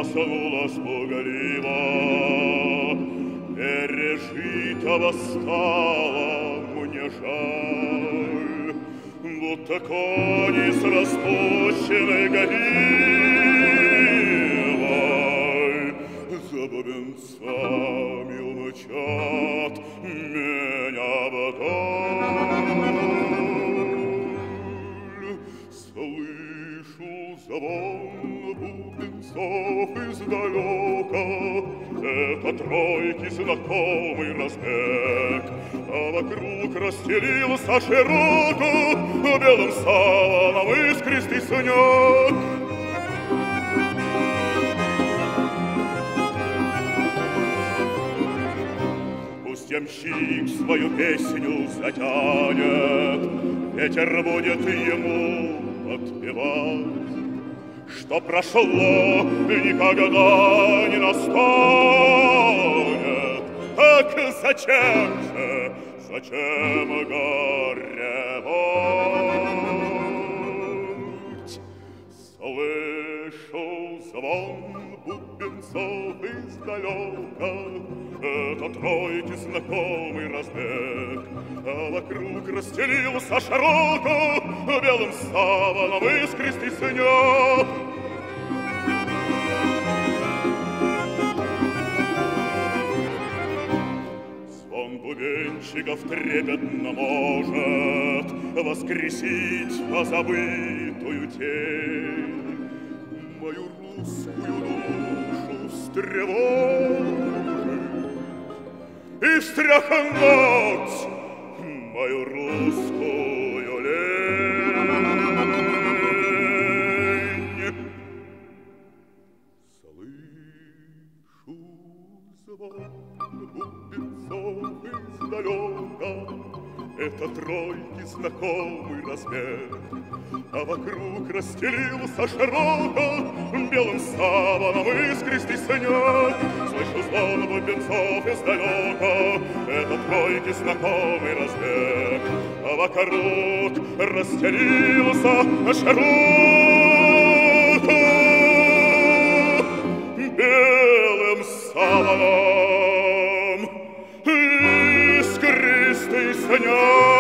проснулась пугливо, пережитого стало мне жаль, будто кони с распущенной гривой за бубенцами умчат меня вдаль. Слышу звон бубенцов издалека, это тройки знакомый разбег, а вокруг расстелился широко белым салом искристый снег. Пусть ямщик свою песню затянет, ветер будет ему отпевать, что прошло никогда не настанет. Так зачем же, зачем горевать? Слышу звон бубенцов издалека, это тройки знакомый разбег, а вокруг расстелился широко белым саваном искристый снег. Звон бубенчиков трепетно может воскресить позабытую тень, мою русскую душу встревожить и встряхнуть мою русскую лень. Слышу звон бубенцов издалека, это тройки знакомый разбег, а вокруг расстелился широко белым саваном искристый снег. Слышу звон бубенцов издалека, это тройки знакомый разбег, а вокруг расстелился широко белым саваном искристый снег.